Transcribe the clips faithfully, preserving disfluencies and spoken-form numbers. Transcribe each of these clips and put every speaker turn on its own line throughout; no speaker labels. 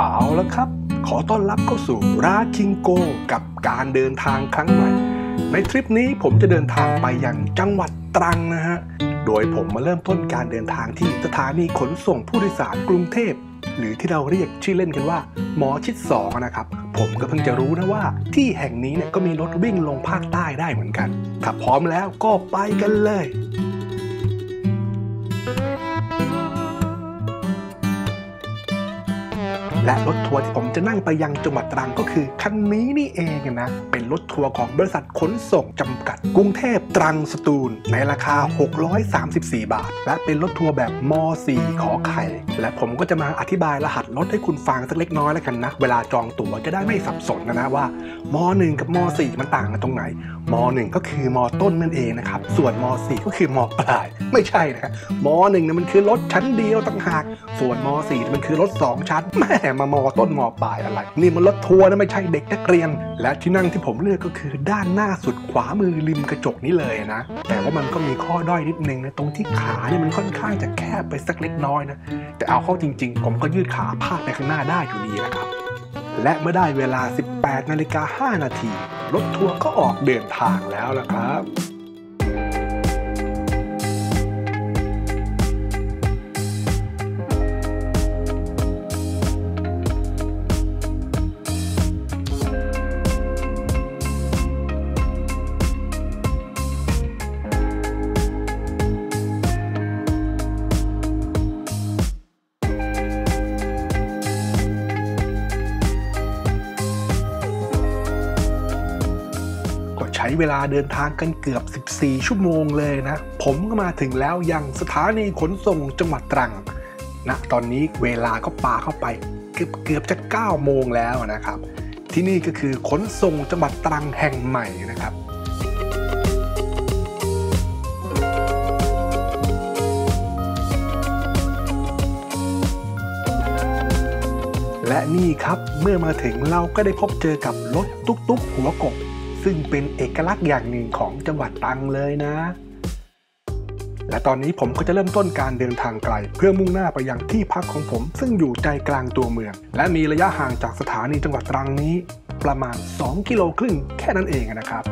เอาละครับขอต้อนรับเข้าสู่ราคิงโกกับการเดินทางครั้งใหม่ในทริปนี้ผมจะเดินทางไปยังจังหวัดตรังนะฮะโดยผมมาเริ่มต้นการเดินทางที่สถานีขนส่งผู้โดยสารกรุงเทพหรือที่เราเรียกชื่อเล่นกันว่าหมอชิดสองนะครับผมก็เพิ่งจะรู้นะว่าที่แห่งนี้เนี่ยก็มีรถวิ่งลงภาคใต้ได้เหมือนกันถ้าพร้อมแล้วก็ไปกันเลยและรถทัวร์ที่ผมจะนั่งไปยังจังหวัดตรังก็คือคันนี้นี่เองนะเป็นรถทัวร์ของบริษัทขนส่งจำกัดกรุงเทพตรังสตูลในราคาหกร้อยสามสิบสี่บาทและเป็นรถทัวร์แบบมอ สี่ขอไข่และผมก็จะมาอธิบายรหัสรถให้คุณฟังสักเล็กน้อยแล้วกันนะเวลาจองตั๋วจะได้ไม่สับสนนะนะว่ามอ หนึ่งกับมอ สี่มันต่างกันตรงไหนมอ หนึ่งก็คือมอต้นนั่นเองนะครับส่วนมอ สี่ก็คือมอปลายไม่ใช่นะมอ หนึ่งนะมันคือรถชั้นเดียวต่างหากส่วนมอ สี่มันคือรถสองชั้นแม่มามอต้นมอปลายอะไรนี่มันรถทัวร์นะไม่ใช่เด็กนักเรียนและที่นั่งที่ผมเลือกก็คือด้านหน้าสุดขวามือริมกระจกนี้เลยนะแต่ว่ามันก็มีข้อด้อยนิดนึงนะตรงที่ขาเนี่ยมันค่อนข้างจะแคบไปสักเล็กน้อยนะแต่เอาเข้าจริงๆผมก็ยืดขาพาดไปข้างหน้าได้อยู่ดีแหละครับและเมื่อได้เวลา สิบแปดนาฬิกาห้านาทีรถทัวร์ก็ออกเดินทางแล้วล่ะครับใช้เวลาเดินทางกันเกือบสิบสี่ชั่วโมงเลยนะผมก็มาถึงแล้วยังสถานีขนส่งจังหวัดตรังนะตอนนี้เวลาก็ปาเข้าไปเกือบเกือบจะเก้าโมงแล้วนะครับที่นี่ก็คือขนส่งจังหวัดตรังแห่งใหม่นะครับและนี่ครับเมื่อมาถึงเราก็ได้พบเจอกับรถตุ๊กๆหัวกบซึ่งเป็นเอกลักษณ์อย่างหนึ่งของจังหวัดตรังเลยนะและตอนนี้ผมก็จะเริ่มต้นการเดินทางไกลเพื่อมุ่งหน้าไปยังที่พักของผมซึ่งอยู่ใจกลางตัวเมืองและมีระยะห่างจากสถานีจังหวัดตรังนี้ประมาณสองกิโลครึ่งแค่นั้นเองนะครับ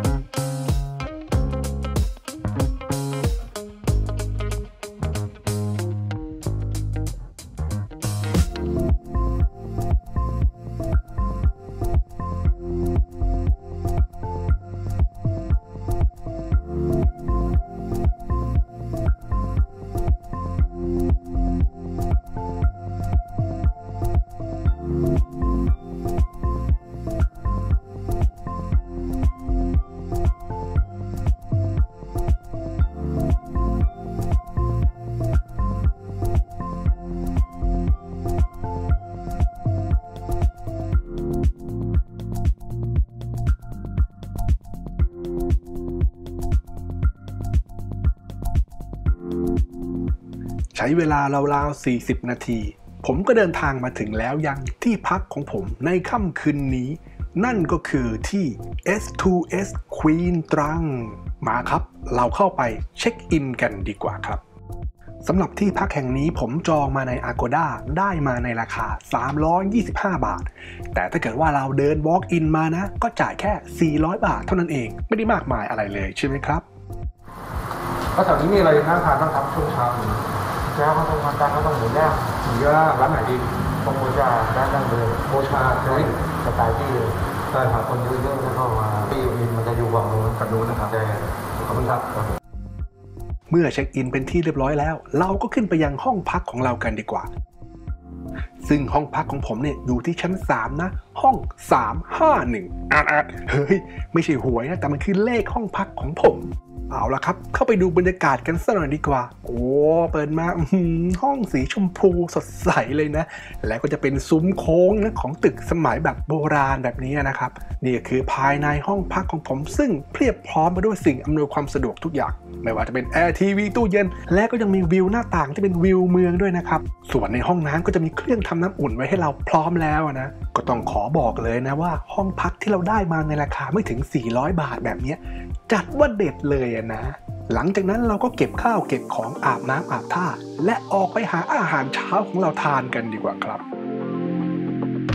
ใช้เวลาราวๆสี่สิบนาทีผมก็เดินทางมาถึงแล้วยังที่พักของผมในค่ำคืนนี้นั่นก็คือที่ เอส ทู เอส Queen ตรังมาครับเราเข้าไปเช็คอินกันดีกว่าครับสำหรับที่พักแห่งนี้ผมจองมาใน Agoda ได้มาในราคาสามร้อยยี่สิบห้าบาทแต่ถ้าเกิดว่าเราเดิน walk in มานะก็จ่ายแค่สี่ร้อยบาทเท่านั้นเองไม่ได้มากมายอะไรเลยใช่ไหมครับ
แล้วแถวนี้มีอะไรน่าทานบ้างครับช่วงเช้านี้เช้าเขาต้องทานกันเขาต้องหมูย่างหมูย่างร้านไหนดีตรงโมชาร้านดั้งเดิมโมชาใช่สไตล์ที่ใช่หาคนเยอะๆแล้วก็มาที่อยู่อินมันจะอยู่ฝั่งนู้นฝั่งนู้นนะครับแต่ขอบคุณครับ
เมื่อเช็คอินเป็นที่เรียบร้อยแล้วเราก็ขึ้นไปยังห้องพักของเรากันดีกว่าซึ่งห้องพักของผมเนี่ยอยู่ที่ชั้นสามนะห้องสามห้าหนึ่งอ่านอ่านเฮ้ยไม่ใช่หวยนะแต่มันคือเลขห้องพักของผมเอาละครับเข้าไปดูบรรยากาศกันสักหน่อยดีกว่าโอ้เปิดมาห้องสีชมพูสดใสเลยนะแล้วก็จะเป็นซุ้มโค้งนะของตึกสมัยแบบโบราณแบบนี้นะครับนี่คือภายในห้องพักของผมซึ่งเพียบพร้อมไปด้วยสิ่งอำนวยความสะดวกทุกอย่างไม่ว่าจะเป็นแอร์ทีวีตู้เย็นและก็ยังมีวิวหน้าต่างที่เป็นวิวเมืองด้วยนะครับส่วนในห้องน้ำก็จะมีเครื่องทำน้ำอุ่นไว้ให้เราพร้อมแล้วนะก็ต้องขอบอกเลยนะว่าห้องพักที่เราได้มาในราคาไม่ถึงสี่ร้อยบาทแบบนี้จัดว่าเด็ดเลยนะหลังจากนั้นเราก็เก็บข้าวเก็บของอาบน้ำอาบท่าและออกไปหาอาหารเช้าของเราทานกันดีกว่าครับ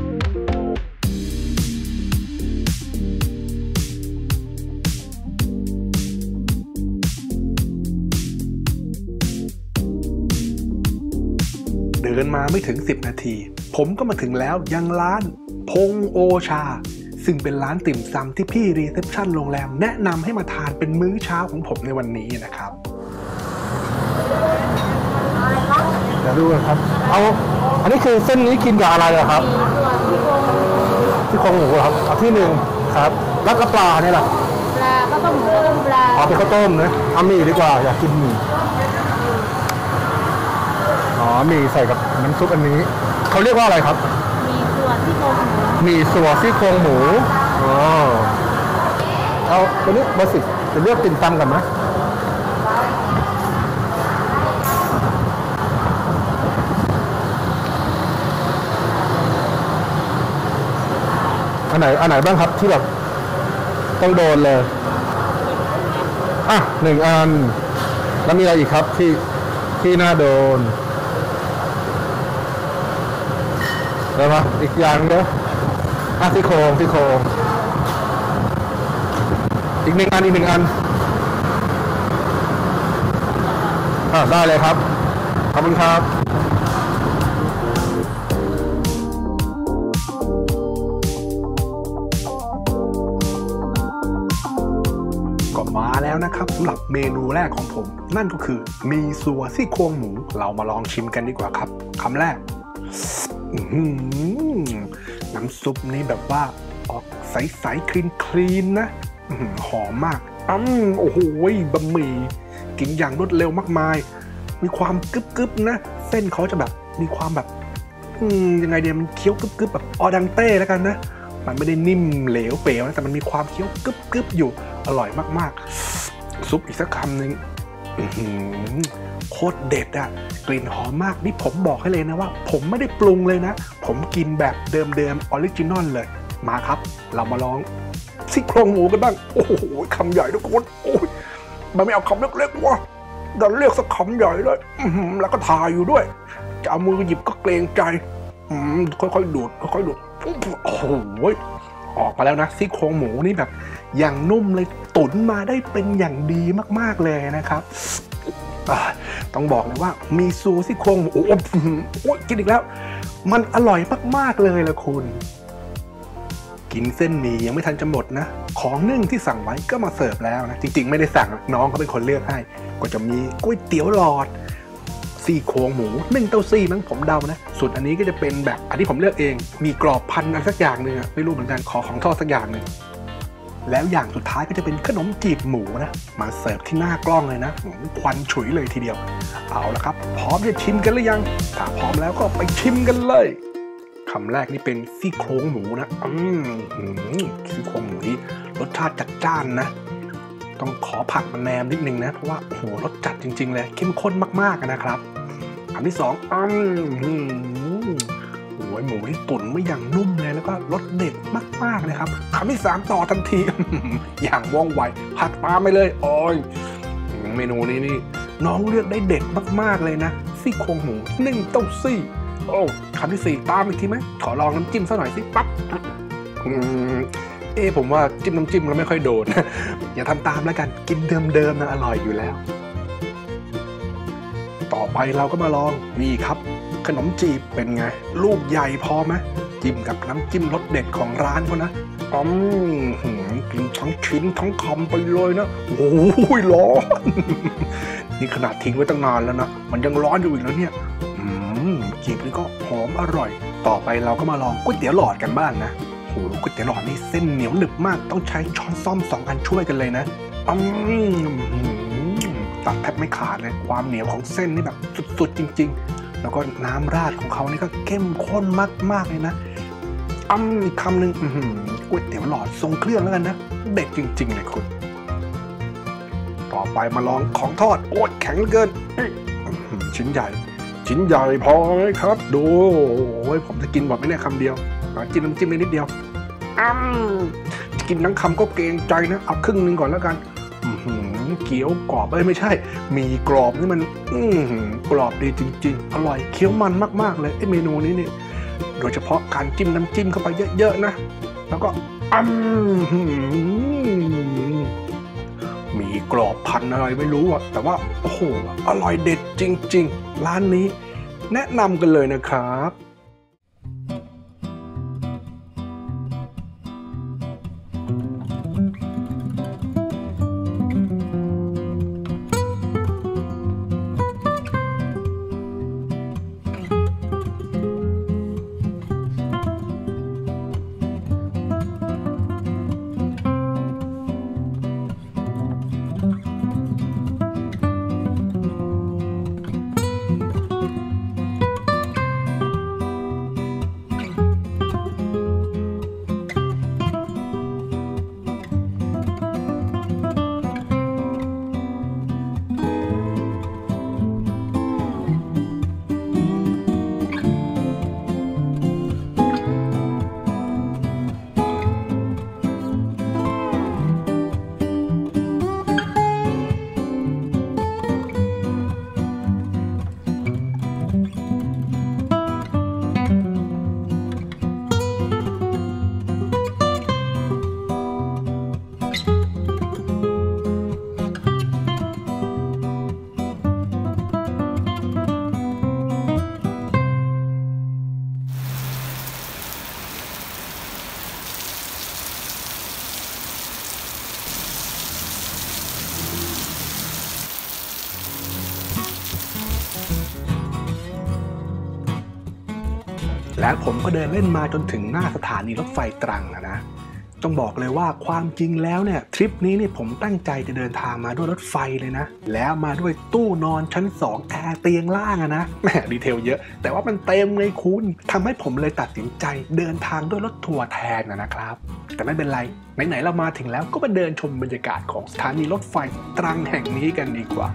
เดินมาไม่ถึงสิบนาทีผมก็มาถึงแล้วยังร้านพงโอชาซึ่งเป็นร้านติ่มซำที่พี่รีเซพชันโรงแรมแนะนำให้มาทานเป็นมื้อเช้าของผมในวันนี้นะครับ
เดี๋ยวดูกันครับเอาอันนี้คือเส้นนี้กินกับอะไรเหรอครับที่โครงหมูครับเอาที่หนึ่งครับแล้วก็ปลาเนี่ยแหละ
ปลาก็ต้องหมูต้มปลา
เอาไปข้าวต้มนะเอาหมี่ดีกว่าอยากกินหมี่อ๋อหมี่ใส่กับน้ำซุปอันนี้เขาเรียกว่าอะไรครับ
มีส่วนที่โครงหมู
หมี่ส่วนที่โครงหมูอ๋อเอาตัวนี้เบอร์สิบจะเลือกติ่มซำกันไหมอันไหนอันไหนบ้างครับที่แบบต้องโดนเลยอ่ะหนึ่งอันแล้วมีอะไรอีกครับที่ที่น่าโดนแล้วมาอีกอย่างเดียวอ่ะที่โครงที่โครงอีกหนึ่งอันอีกหนึ่งอันอ่ะได้เลยครับขอบคุณครับ
มาแล้วนะครับสำหรับเมนูแรกของผมนั่นก็คือมีซัวซี่โครงหมูเรามาลองชิมกันดีกว่าครับคำแรกน้ำซุปนี่แบบว่าออกใสๆคลีนคลีนนะหอมมากอืมโอ้โหบะหมี่กินอย่างรวดเร็วมากมายมีความกึบๆนะเส้นเขาจะแบบมีความแบบยังไงเดียมันเคี้ยวกึบๆแบบออดังเต้แล้วกันนะมันไม่ได้นิ่มเหลวเป๋วนะแต่มันมีความเคี้ยวกึบๆอยู่อร่อยมากๆซุปอีกสักคำหนึ่งโคตรเด็ดอะกลิ่นหอมมากนี่ผมบอกให้เลยนะว่าผมไม่ได้ปรุงเลยนะผมกินแบบเดิมๆออริจินอลเลยมาครับเรามาลองซี่โครงหมูกันบ้างโอ้โหคำใหญ่ทุกคนโอ้ยมันไม่เอาคำเล็กๆวะดันเรียกสักคำใหญ่เลยแล้วก็ถ่ายอยู่ด้วยจะเอามือหยิบก็เกรงใจค่อยๆดูดค่อยๆดูดโอ้โหออกมาแล้วนะซี่โครงหมูนี่แบบอย่างนุ่มเลยตุ๋นมาได้เป็นอย่างดีมากๆเลยนะครับต้องบอกเลยว่ามีซูซี่โครงหมูโอ้โหกินอีกแล้วมันอร่อยมากๆเลยละคุณกินเส้นหมี่ยังไม่ทันจะหมดนะของนึ่งที่สั่งไว้ก็มาเสิร์ฟแล้วนะจริงๆไม่ได้สั่งน้องเขาเป็นคนเลือกให้ก็จะมีก๋วยเตี๋ยวหลอดซี่โครงหมูนึ่งเต้าซี่มั้งผมเดานะส่วนอันนี้ก็จะเป็นแบบอันที่ผมเลือกเองมีกรอบพันอะไรสักอย่างหนึ่งไม่รู้เหมือนกันขอของทอดสักอย่างหนึ่งแล้วอย่างสุดท้ายก็จะเป็นขนมจีบหมูนะมาเสิร์ฟที่หน้ากล้องเลยนะควันฉุยเลยทีเดียวเอาละครับพร้อมจะชิมกันหรือยังถ้าพร้อมแล้วก็ไปชิมกันเลยคำแรกนี่เป็นซี่โครงหมูนะอืมซี่โครงหมูนี้รสชาติจัดจ้านนะต้องขอผักมาแนมนิดนึงนะเพราะว่าโอ้โหรสจัดจริงๆเลยเข้มข้นมากๆนะครับคำที่สองอืมโอ้ยหมูที่ตุ๋นไม่อย่างนุ่มเลยแล้วก็รสเด็ดมากๆเลยครับคำที่สามต่อทันทีอย่างว่องไวผัดตามไปเลยโอ้ยเมนูนี้นี่น้องเลือกได้เด็ดมากๆเลยนะซี่โครงหมูนึ่งเต้าซี่โอ้คำที่สี่ตามอีกทีไหมขอลองน้ำจิ้มสักหน่อยสิปั๊บเออผมว่าจิ้มน้ำจิ้มแล้วไม่ค่อยโดนอย่าทำตามแล้วกันกินเดิมๆนะอร่อยอยู่แล้วต่อไปเราก็มาลองนี่ครับขนมจีบเป็นไงลูกใหญ่พอไหมจิ้มกับน้ำจิ้มรสเด็ดของร้านเขานะอืมกินทั้งชิ้นทั้งคำไปเลยนะโอ้ยร้อนนี่ขนาดทิ้งไว้ตั้งนานแล้วนะมันยังร้อนอยู่อีกแล้วเนี่ยอืมจีบนี่ก็หอมอร่อยต่อไปเราก็มาลองก๋วยเตี๋ยวหลอดกันบ้างนะโอ้ก๋วยเตี๋ยวหลอดนี่เส้นเหนียวหนึบมากต้องใช้ช้อนส้อมสองอันช่วยกันเลยนะอืมตัดแทบไม่ขาดเลยความเหนียวของเส้นนี่แบบสุดๆจริงๆแล้วก็น้ำราดของเขานี่ก็เข้มข้นมากๆเลยนะอ้ำอีกคำหนึ่งก๋วยเตี๋ยวหลอดทรงเครื่องแล้วกันนะเด็ดจริงๆเลยคุณต่อไปมาลองของทอดโอ๊ยแข็งเหลือเกินชิ้นใหญ่ชิ้นใหญ่พอไหมครับดูโอ้ยผมจะกินแบบไม่ได้คำเดียวจิ้มน้ำจิ้มนิดเดียวอ้ำกินทั้งคำก็เกรงใจนะเอาครึ่งนึงก่อนแล้วกันเกี๊ยวกรอบเอ้ยไม่ใช่มีกรอบนี่มันกรอบดีจริงๆอร่อยเคี้ยวมันมากๆเลยไอ้เมนูนี้นี่โดยเฉพาะการจิ้มน้ำจิ้มเข้าไปเยอะๆนะแล้วก็อ้ำมีกรอบพันอะไรไม่รู้อ่ะแต่ว่าโอ้โหอร่อยเด็ดจริงๆร้านนี้แนะนำกันเลยนะครับ และผมก็เดินเล่นมาจนถึงหน้าสถานีรถไฟตรังนะนะต้องบอกเลยว่าความจริงแล้วเนี่ยทริปนี้เนี่ยผมตั้งใจจะเดินทางมาด้วยรถไฟเลยนะแล้วมาด้วยตู้นอนชั้นสองแอร์เตียงล่างอะนะแหมดีเทลเยอะแต่ว่ามันเต็มเลยคุณทำให้ผมเลยตัดสินใจเดินทางด้วยรถทัวร์แทนนะครับแต่ไม่เป็นไรไหนๆเรามาถึงแล้วก็มาเดินชมบรรยากาศของสถานีรถไฟตรังแห่งนี้กันดีกว่า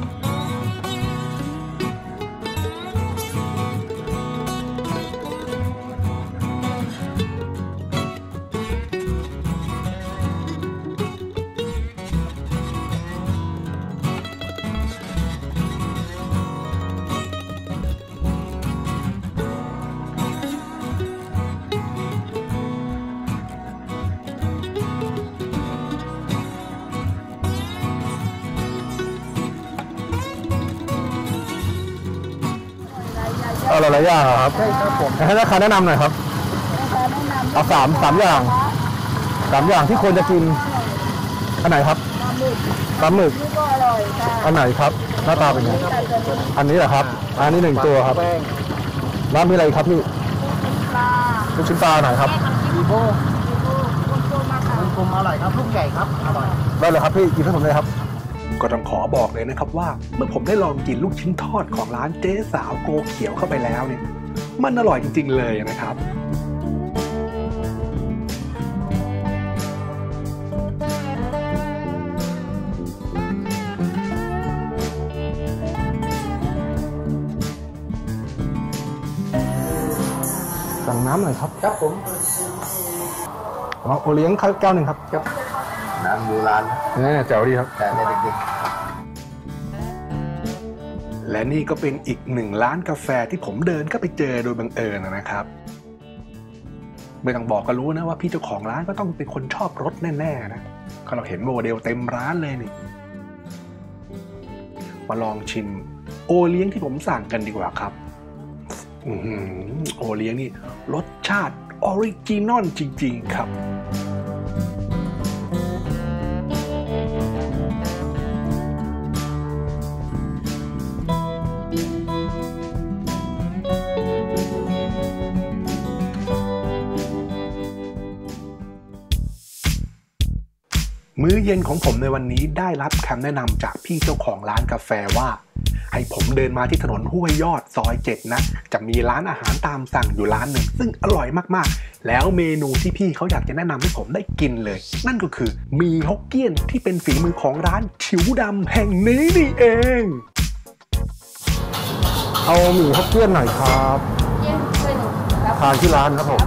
เอาหลายๆอย่างครับ
ใช่ครับผม
ให้ราคาแนะนำหน่อยครับเอาสามสามอย่างสามอย่างที่ควรจะกินอันไหนครับปลาหมึกอันไหนครับหน้าตาเป็นไงอันนี้เหรอครับอันนี้หนึ่งตัวครับแล้วมีอะไรครับพี่ลูกชิ้นปลาไหนครับ
ดีโบกลมอร่อยครับลูกใหญ่ครับอร่อย
ได้เลยครับพี่กินให้ผมเลยครับ
ก็ต้องขอบอกเลยนะครับว่าเมื่อผมได้ลองกินลูกชิ้นทอดของร้านเจ๊สาวโกเขียวเข้าไปแล้วเนี่ยมันอร่อยจริงๆเลยนะครับ
สั่งน้ำหน่อยครับ
ครับผม
เอาโอเลี้ยงข้าวแก้วหนึ่งครับ
ครับน้ำโบราณ
แน่แจ๋วดีครับ
แต่ในเด็ก
และนี่ก็เป็นอีกหนึ่งร้านกาแฟที่ผมเดินก็ไปเจอโดยบังเอิญนะครับไม่ต้องบอกก็รู้นะว่าพี่เจ้าของร้านก็ต้องเป็นคนชอบรถแน่ๆนะก็เราเห็นโมเดลเต็มร้านเลยนี่มาลองชิมโอเลี้ยงที่ผมสั่งกันดีกว่าครับอือหือโอเลี้ยงนี่รสชาติออริจินอลจริงๆครับมื้อเย็นของผมในวันนี้ได้รับคำแนะนำจากพี่เจ้าของร้านกาแฟว่าให้ผมเดินมาที่ถนนห้วยยอดซอยเจ็ดนะจะมีร้านอาหารตามสั่งอยู่ร้านหนึ่งซึ่งอร่อยมากๆแล้วเมนูที่พี่เขาอยากจะแนะนำให้ผมได้กินเลยนั่นก็คือหมี่ฮกเกี้ยนที่เป็นฝีมือของร้านฉิวดำแห่งนี้นี่เอง
เอาหมี่ฮกเกี้ยนหน่อยครับทานที่ร้านครับผม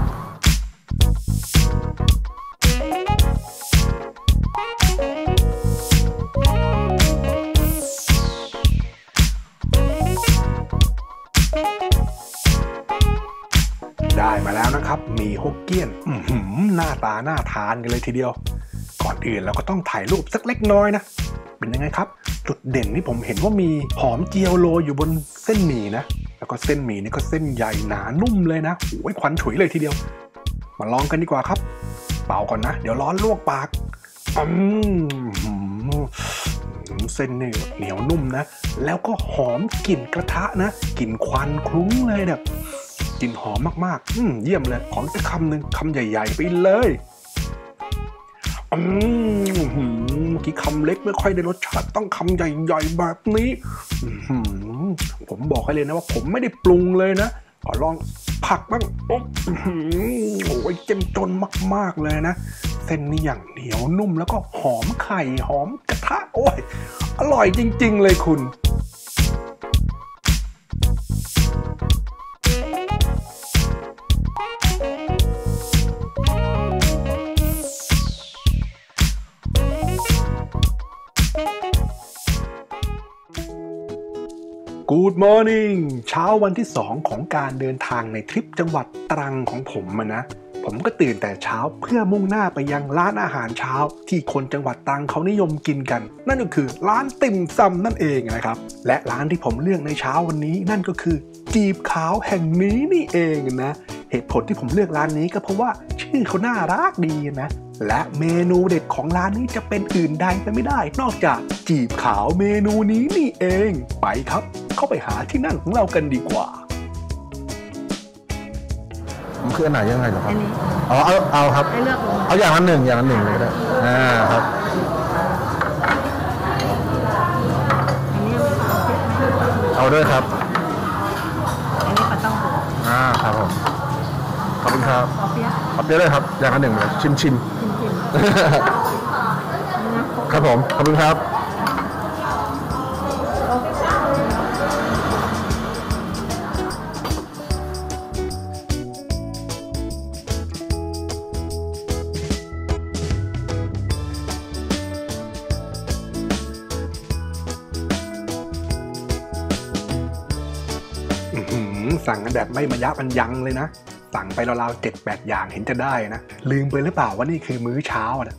ได้มาแล้วนะครับหมี่ฮกเกี้ยนอื้อหือหน้าตาน่าทานกันเลยทีเดียวก่อนอื่นเราก็ต้องถ่ายรูปสักเล็กน้อยนะเป็นยังไงครับจุดเด่นที่ผมเห็นว่ามีหอมเจียวโรยอยู่บนเส้นหมี่นะแล้วก็ก็เส้นหมี่นี่ก็เส้นใหญ่หนานุ่มเลยนะโอ้ยควันฉุยเลยทีเดียวมาลองกันดีกว่าครับเป่าก่อนนะเดี๋ยวร้อนลวกปากอืมเส้นนี่เหนียวนุ่มนะแล้วก็หอมกลิ่นกระทะนะกลิ่นควันคลุ้งเลยแบบกลิ่นหอมมากๆอืมเยี่ยมเลยขอสักคำหนึ่งคำใหญ่ๆไปเลยอืมเมื่อกี้คำเล็กไม่ค่อยได้รสชาติต้องคำใหญ่ๆแบบนี้ผมบอกให้เลยนะว่าผมไม่ได้ปรุงเลยนะขอลองผักบ้างโอ้โหเจ้มจนมากๆเลยนะเส้นนี่อย่างเหนียวนุ่มแล้วก็หอมไข่หอมกระทะโอ้ยอร่อยจริงๆเลยคุณGood morning เช้าวันที่สองของการเดินทางในทริปจังหวัดตรังของผมนะผมก็ตื่นแต่เช้าเพื่อมุ่งหน้าไปยังร้านอาหารเช้าที่คนจังหวัดตรังเขานิยมกินกันนั่นก็คือร้านติ่มซำนั่นเองนะครับและร้านที่ผมเลือกในเช้าวันนี้นั่นก็คือจีบขาวแห่งนี้นี่เองนะเหตุผลที่ผมเลือกร้านนี้ก็เพราะว่าชื่อเขาน่ารักดีนะและเมนูเด็ดของร้านนี้จะเป็นอื่นใดไปไม่ได้นอกจากจีบขาวเมนูนี้นี่เองไปครับเข้าไปหาที่นั่งของเรากันดีกว่า
มันคืออันไหนยังไงเหรอครับ
อันนี้
อ๋อเอาเอาครับ
ให้เลือกลง
เอาอย่างละหนึ่งอย่างละหนึ่งเลยก็ได้อ่าครับ
อันนี้เอา
เอาด้วยครับ
อันนี้ปลาต้องโก
อ่าครับผมขอบคุณครับ
ปอเปี๊ยะ
ขอบคุณด้วยครับอย่างละหนึ่งเลยชิมชิม
ชิม
ครับผมขอบคุณครับ
สั่งกันแบบไม่มายับมันยังเลยนะสั่งไปราวๆเจ็ดแปดอย่างเห็นจะได้นะลืมไปหรือเปล่าว่านี่คือมื้อเช้านะ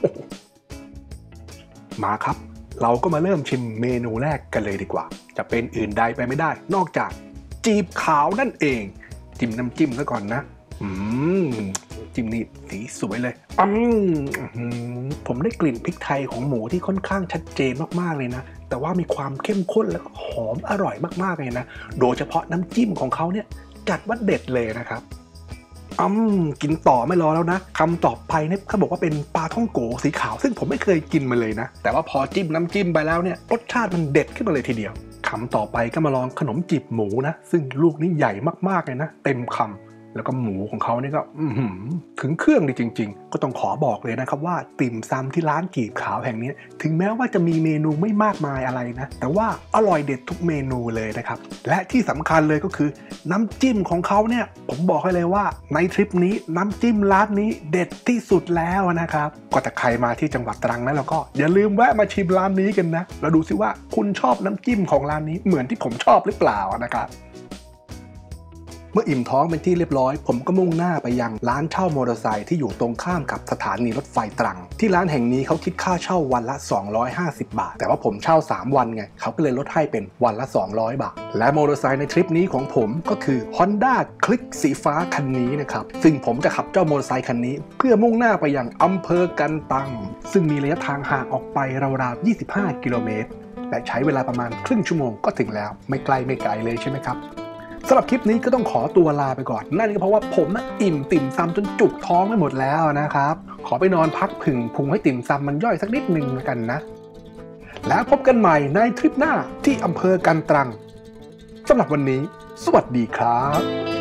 มาครับเราก็มาเริ่มชิมเมนูแรกกันเลยดีกว่าจะเป็นอื่นใดไปไม่ได้นอกจากจีบขาวนั่นเองจิ้มน้ำจิ้มซะก่อนนะอืมจิ้มนี่สีสวยเลยอืมผมได้กลิ่นพริกไทยของหมูที่ค่อนข้างชัดเจนมากๆเลยนะแต่ว่ามีความเข้มข้นแล้วก็หอมอร่อยมากๆเลยนะโดยเฉพาะน้ำจิ้มของเขาเนี่ยจัดว่าเด็ดเลยนะครับอืมกินต่อไม่รอแล้วนะคำต่อไปเนี่ยเขาบอกว่าเป็นปลาท่องโกสีขาวซึ่งผมไม่เคยกินมาเลยนะแต่ว่าพอจิ้มน้ำจิ้มไปแล้วเนี่ยรสชาติมันเด็ดขึ้นมาเลยทีเดียวคำต่อไปก็มาลองขนมจีบหมูนะซึ่งลูกนี้ใหญ่มากๆเลยนะเต็มคำแล้วก็หมูของเขาเนี่ยก็ถึงเครื่องดีจริงๆก็ต้องขอบอกเลยนะครับว่าติ่มซำที่ร้านจีบขาวแห่งนี้ถึงแม้ว่าจะมีเมนูไม่มากมายอะไรนะแต่ว่าอร่อยเด็ดทุกเมนูเลยนะครับและที่สำคัญเลยก็คือน้ำจิ้มของเขาเนี่ยผมบอกให้เลยว่าในทริปนี้น้ำจิ้มร้านนี้เด็ดที่สุดแล้วนะครับก็ถ้าใครมาที่จังหวัดตรังนะแล้วก็อย่าลืมแวะมาชิมร้านนี้กันนะแล้วดูซิว่าคุณชอบน้ำจิ้มของร้านนี้เหมือนที่ผมชอบหรือเปล่านะครับเมื่ออิ่มท้องเป็นที่เรียบร้อยผมก็มุ่งหน้าไปยังร้านเช่ามอเตอร์ไซค์ที่อยู่ตรงข้ามกับสถานีรถไฟตรังที่ร้านแห่งนี้เขาคิดค่าเช่าวันละสองร้อยห้าสิบบาทแต่ว่าผมเช่าสามวันไงเขาก็เลยลดให้เป็นวันละสองร้อยบาทและมอเตอร์ไซค์ในทริปนี้ของผมก็คือ Honda Click สีฟ้าคันนี้นะครับซึ่งผมจะขับเจ้ามอเตอร์ไซค์คันนี้เพื่อมุ่งหน้าไปยังอำเภอกันตังซึ่งมีระยะทางห่างออกไปราวๆยี่สิบห้ากิโลเมตรและใช้เวลาประมาณครึ่งชั่วโมงก็ถึงแล้วไม่ไกลไม่ไกลเลยใช่ไหมครับสำหรับคลิปนี้ก็ต้องขอตัวลาไปก่อนนั่นก็เพราะว่าผมนะอิ่มติ่มซำจนจุกท้องไปหมดแล้วนะครับขอไปนอนพักผึ่งพุงให้ติ่มซำมันย่อยสักนิดนึงกันนะแล้วพบกันใหม่ในทริปหน้าที่อำเภอกันตรังสำหรับวันนี้สวัสดีครับ